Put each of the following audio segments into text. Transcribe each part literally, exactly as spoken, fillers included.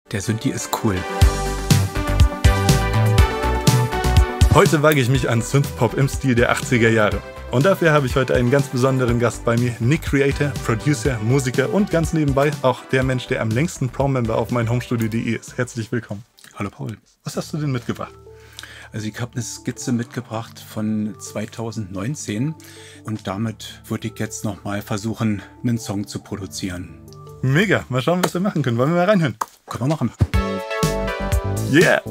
Der Synthi ist cool. Heute wage ich mich an Synthpop im Stil der achtziger Jahre. Und dafür habe ich heute einen ganz besonderen Gast bei mir, Nick Creator, Producer, Musiker und ganz nebenbei auch der Mensch, der am längsten Pro-Member auf mein Homestudio punkt de ist. Herzlich willkommen. Hallo Paul. Was hast du denn mitgebracht? Also ich habe eine Skizze mitgebracht von zweitausendneunzehn und damit würde ich jetzt nochmal versuchen, einen Song zu produzieren. Mega, mal schauen, was wir machen können. Wollen wir mal reinhören? Können wir machen. Yeah!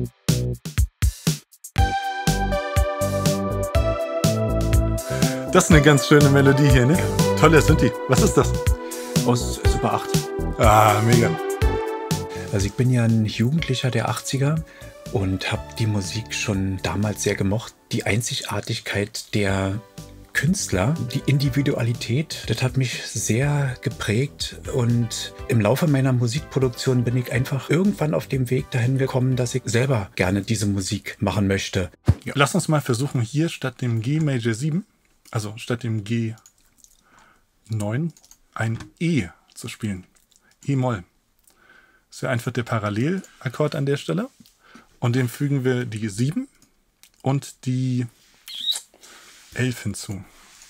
Das ist eine ganz schöne Melodie hier, ne? Ja. Toller Synthi. Was ist das? Aus Super acht. Ah, mega. Also ich bin ja ein Jugendlicher der achtziger und habe die Musik schon damals sehr gemocht. Die Einzigartigkeit der Künstler, die Individualität, das hat mich sehr geprägt. Und im Laufe meiner Musikproduktion bin ich einfach irgendwann auf dem Weg dahin gekommen, dass ich selber gerne diese Musik machen möchte. Ja. Lass uns mal versuchen, hier statt dem G Major sieben, also statt dem G neun, ein E zu spielen. E-Moll. Das ist ja einfach der Parallelakkord an der Stelle. Und dem fügen wir die sieben und die elf hinzu.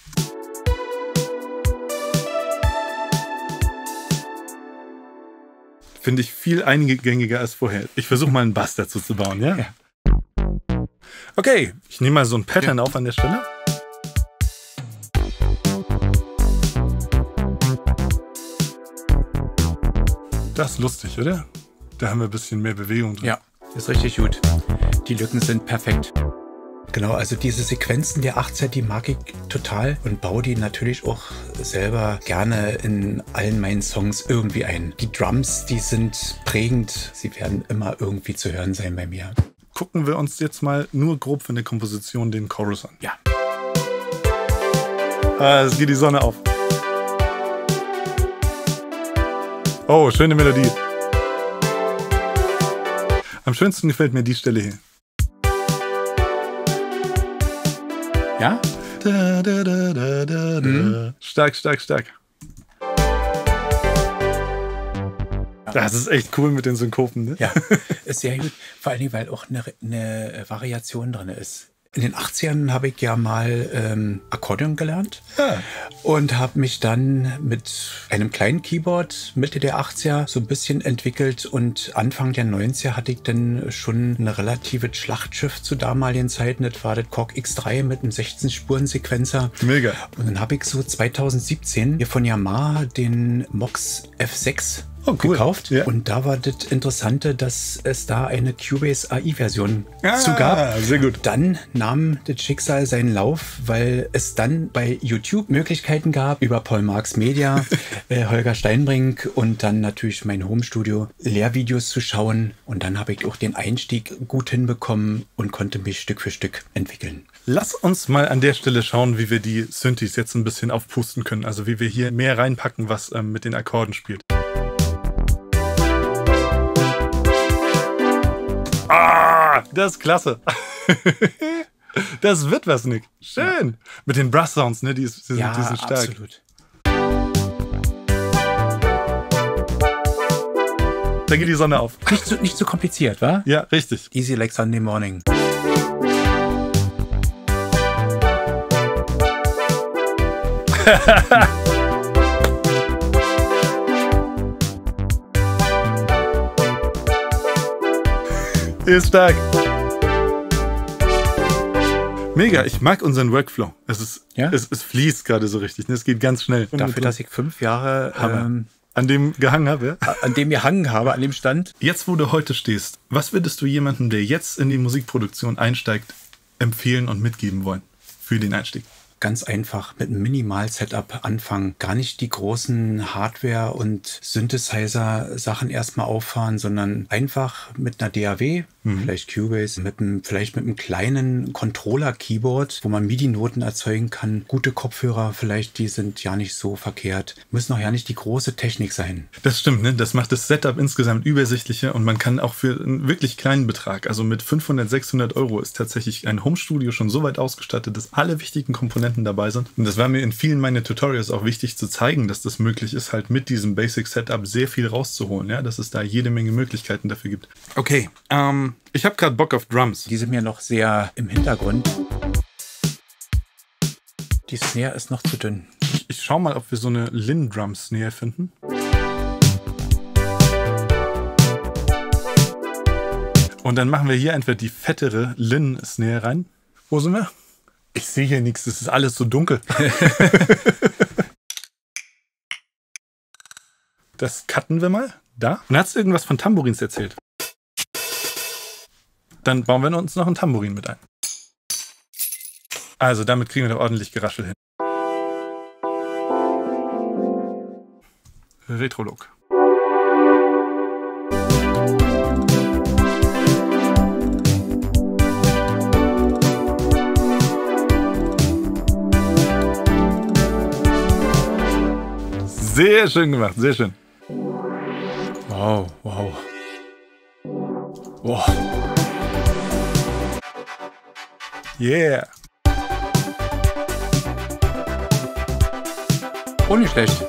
Finde ich viel eingängiger als vorher. Ich versuche mal einen Bass dazu zu bauen, ja? Ja. Okay, ich nehme mal so ein Pattern ja. auf an der Stelle. Das ist lustig, oder? Da haben wir ein bisschen mehr Bewegung drin. Ja, ist richtig gut. Die Lücken sind perfekt. Genau, also diese Sequenzen der achtziger, die mag ich total und baue die natürlich auch selber gerne in allen meinen Songs irgendwie ein. Die Drums, die sind prägend. Sie werden immer irgendwie zu hören sein bei mir. Gucken wir uns jetzt mal nur grob von der Komposition den Chorus an. Ja. Ah, es geht die Sonne auf. Oh, schöne Melodie. Am schönsten gefällt mir die Stelle hier. Ja? Da, da, da, da, da, mhm. Stark, stark, stark. Das ist echt cool mit den Synkopen, ne? Ja, ist sehr gut. Vor allem, weil auch eine, eine Variation drin ist. In den achtzigern habe ich ja mal ähm, Akkordeon gelernt ja. und habe mich dann mit einem kleinen Keyboard Mitte der achtziger so ein bisschen entwickelt und Anfang der neunziger hatte ich dann schon eine relative Schlachtschiff zu damaligen Zeiten. Das war das Korg X drei mit einem sechzehn-Spuren-Sequenzer. Mega. Und dann habe ich so zweitausendsiebzehn hier von Yamaha den Mox F sechs Oh, cool. gekauft. Ja. Und da war das Interessante, dass es da eine Cubase A I-Version ah, zu gab. Sehr gut. Dann nahm das Schicksal seinen Lauf, weil es dann bei YouTube Möglichkeiten gab, über Paul Marx Media, äh, Holger Steinbrink und dann natürlich mein Homestudio, Lehrvideos zu schauen. Und dann habe ich auch den Einstieg gut hinbekommen und konnte mich Stück für Stück entwickeln. Lass uns mal an der Stelle schauen, wie wir die Synthis jetzt ein bisschen aufpusten können. Also wie wir hier mehr reinpacken, was ähm, mit den Akkorden spielt. Ah, das ist klasse. Das wird was, Nick. Schön. Ja. Mit den Brass-Sounds, ne? Die, die, ja, die sind stark. Absolut. Da geht die Sonne auf. Nicht so, nicht so kompliziert, wa? Ja, richtig. Easy like Sunday morning. Ist stark. Mega, ich mag unseren Workflow. Es, ist, ja? es, es fließt gerade so richtig. Es geht ganz schnell. Dafür, dass ich fünf Jahre ähm, an dem gehangen habe. Ja? An dem gehangen habe, an dem Stand. Jetzt, wo du heute stehst, was würdest du jemandem, der jetzt in die Musikproduktion einsteigt, empfehlen und mitgeben wollen für den Einstieg? Ganz einfach mit einem Minimal-Setup anfangen. Gar nicht die großen Hardware- und Synthesizer-Sachen erstmal auffahren, sondern einfach mit einer D A W, mhm. vielleicht Cubase, mit einem, vielleicht mit einem kleinen Controller-Keyboard, wo man MIDI-Noten erzeugen kann. Gute Kopfhörer, vielleicht, die sind ja nicht so verkehrt. Müssen auch ja nicht die große Technik sein. Das stimmt, ne? Das macht das Setup insgesamt übersichtlicher und man kann auch für einen wirklich kleinen Betrag, also mit fünfhundert, sechshundert Euro ist tatsächlich ein Homestudio schon so weit ausgestattet, dass alle wichtigen Komponenten Komponenten dabei sind. Und das war mir in vielen meiner Tutorials auch wichtig zu zeigen, dass das möglich ist, halt mit diesem Basic Setup sehr viel rauszuholen, ja, dass es da jede Menge Möglichkeiten dafür gibt. Okay, ähm, ich habe gerade Bock auf Drums. Die sind mir noch sehr im Hintergrund. Die Snare ist noch zu dünn. Ich, ich schau mal, ob wir so eine Linn-Drum-Snare finden. Und dann machen wir hier einfach die fettere Linn-Snare rein. Wo sind wir? Ich sehe hier nichts, es ist alles so dunkel. Das cutten wir mal. Da. Und hast du irgendwas von Tambourins erzählt? Dann bauen wir uns noch ein Tambourin mit ein. Also damit kriegen wir da ordentlich Geraschel hin. Retro-Look. Sehr schön gemacht, sehr schön. Wow, wow. Wow. Yeah. Oh, nicht schlecht.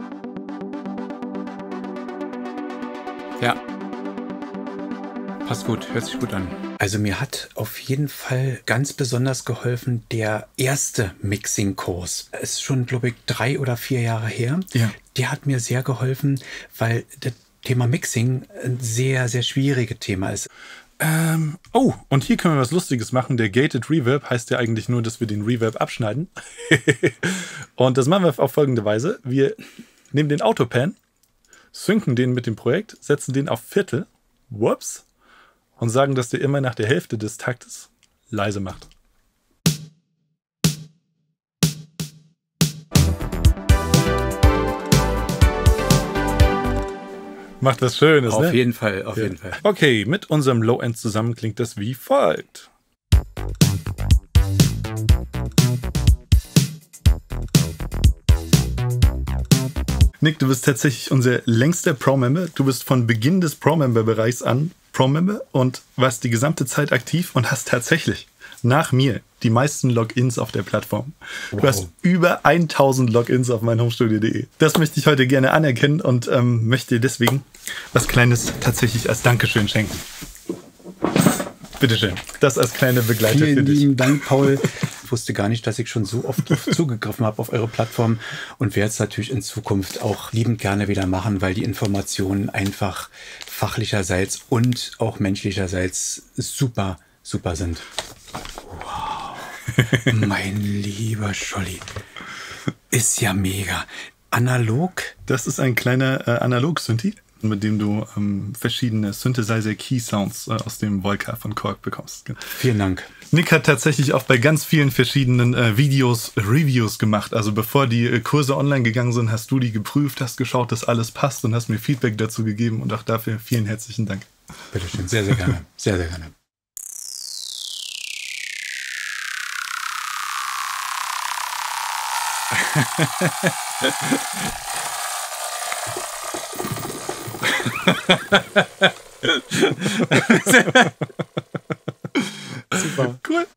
Ja. Passt gut, hört sich gut an. Also mir hat auf jeden Fall ganz besonders geholfen der erste Mixing-Kurs. Ist schon, glaube ich, drei oder vier Jahre her. Ja. Der hat mir sehr geholfen, weil das Thema Mixing ein sehr, sehr schwieriges Thema ist. Ähm, oh, und hier können wir was Lustiges machen. Der Gated Reverb heißt ja eigentlich nur, dass wir den Reverb abschneiden. Und das machen wir auf folgende Weise. Wir nehmen den Autopan, synken den mit dem Projekt, setzen den auf Viertel, whoops, und sagen, dass der immer nach der Hälfte des Taktes leise macht. Macht was Schönes, Auf ne? jeden Fall, auf Ja. jeden Fall. Okay, mit unserem Low-End zusammen klingt das wie folgt. Nick, du bist tatsächlich unser längster Pro-Member. Du bist von Beginn des Pro-Member-Bereichs an Pro-Member und warst die gesamte Zeit aktiv und hast tatsächlich nach mir die meisten Logins auf der Plattform. Wow. Du hast über tausend Logins auf mein homestudio punkt de. Das möchte ich heute gerne anerkennen und ähm, möchte dir deswegen was Kleines tatsächlich als Dankeschön schenken. Bitteschön. Das als kleine Begleiter für Vielen dich. lieben Dank, Paul. Ich wusste gar nicht, dass ich schon so oft drauf zugegriffen habe auf eure Plattform und werde es natürlich in Zukunft auch liebend gerne wieder machen, weil die Informationen einfach fachlicherseits und auch menschlicherseits super, super sind. Wow. Mein lieber Scholli. Ist ja mega. Analog? Das ist ein kleiner äh, Analog-Synthi, mit dem du ähm, verschiedene Synthesizer-Key-Sounds äh, aus dem Volca von Korg bekommst. Vielen Dank. Nick hat tatsächlich auch bei ganz vielen verschiedenen äh, Videos Reviews gemacht. Also bevor die äh, Kurse online gegangen sind, hast du die geprüft, hast geschaut, dass alles passt und hast mir Feedback dazu gegeben. Und auch dafür vielen herzlichen Dank. Bitteschön, sehr, sehr gerne. Sehr, sehr gerne. Super. Cool.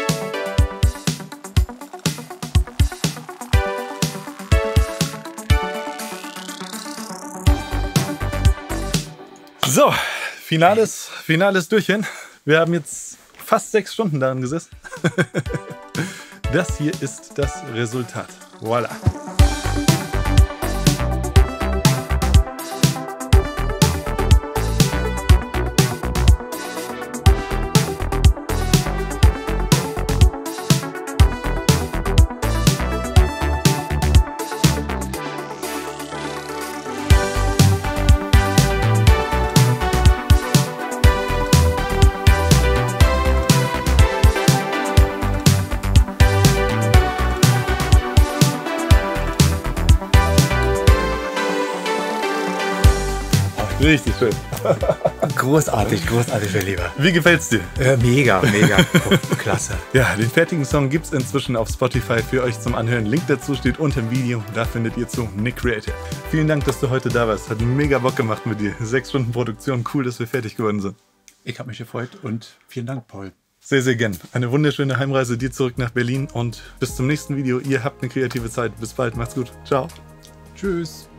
So, finales, finales Durchhin. Wir haben jetzt fast sechs Stunden daran gesessen. Das hier ist das Resultat. Voilà. Richtig schön. Großartig, großartig, mein Lieber. Wie gefällt's dir? Äh, mega, mega. Oh, klasse. Ja, den fertigen Song gibt's inzwischen auf Spotify für euch zum Anhören. Link dazu steht unter dem Video. Da findet ihr zu Nick Creator. Vielen Dank, dass du heute da warst. Hat mega Bock gemacht mit dir. Sechs Stunden Produktion. Cool, dass wir fertig geworden sind. Ich habe mich gefreut und vielen Dank, Paul. Sehr, sehr gern. Eine wunderschöne Heimreise dir zurück nach Berlin und bis zum nächsten Video. Ihr habt eine kreative Zeit. Bis bald. Macht's gut. Ciao. Tschüss.